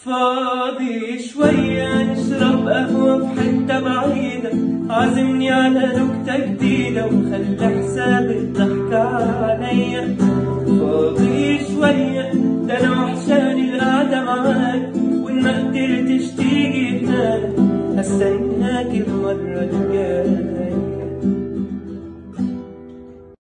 فاضي شوية نشرب قهوة في حتة بعيدة، عازمني على نكتة جديدة وخلي حساب الضحكة عليا. فاضي شوية ده أنا وحشاني القعدة معاك، وإن ما قدرتش تيجي هناك هستناك المرة الجاية.